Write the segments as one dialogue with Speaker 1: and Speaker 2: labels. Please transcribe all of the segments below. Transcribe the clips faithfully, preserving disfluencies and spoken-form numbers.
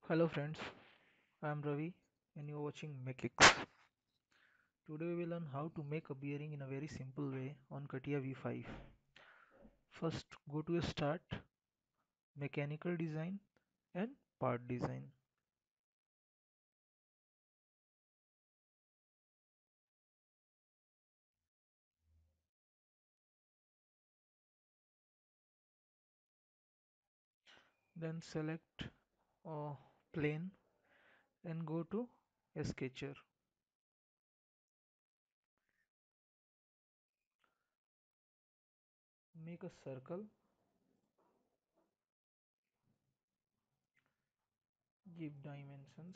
Speaker 1: Hello friends, I am Ravi and you are watching Mech-X. Today we will learn how to make a bearing in a very simple way on Catia V five. First go to Start, Mechanical Design and Part Design. Then select a plane and go to Sketcher. Make a circle, give dimensions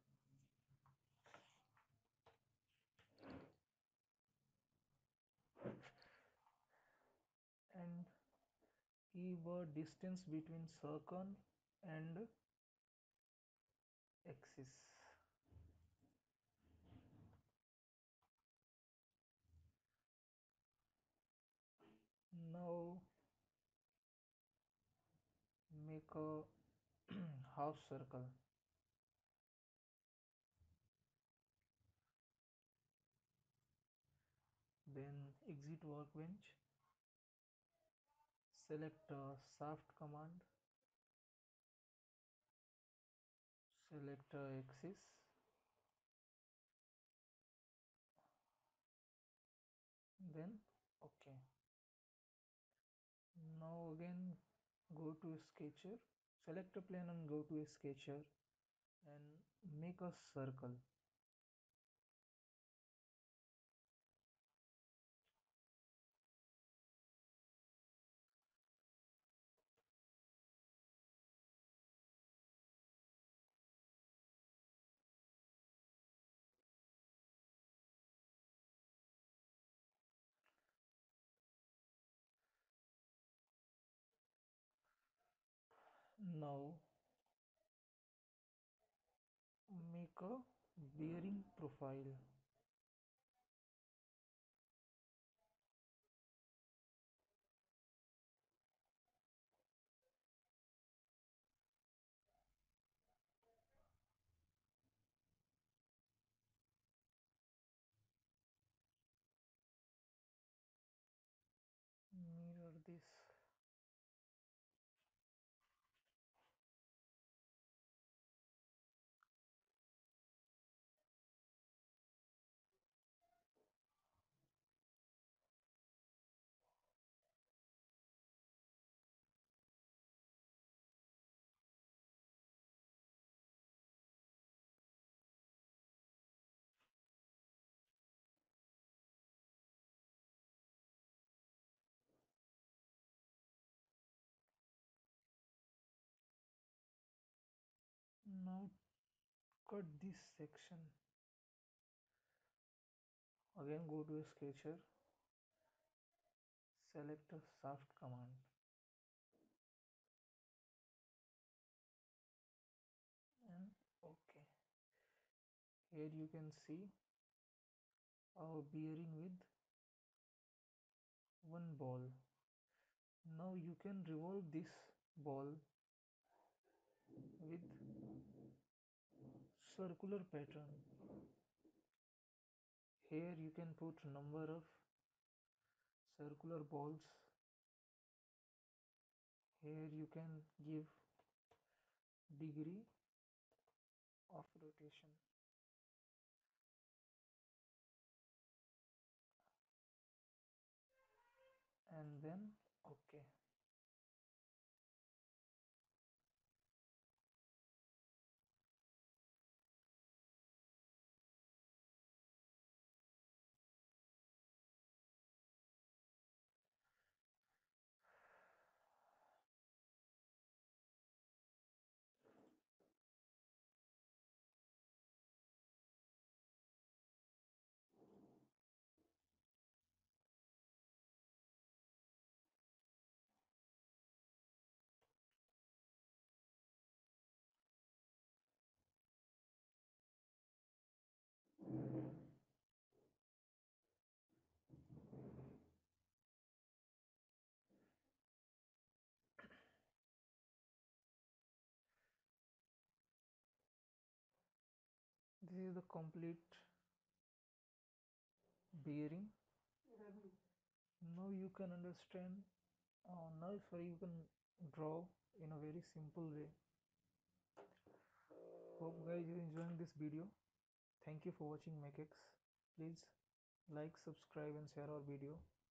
Speaker 1: and give a distance between circle and axis. Now make a half circle. Then exit workbench, select uh, shaft command, select uh, axis, then OK. Now again go to sketcher, select a plane and go to sketcher and make a circle. Now make a bearing profile. Mirror this. Now cut this section. Again go to sketcher, select a shaft command and OK. Here you can see our bearing with one ball. Now you can revolve this ball with circular pattern. Here you can put number of circular balls. Here you can give degree of rotation and then OK. This is the complete bearing. Now you can understand, uh, now sorry you can draw in a very simple way. Hope guys you enjoying this video. Thank you for watching Mech-X. Please like, subscribe and share our video.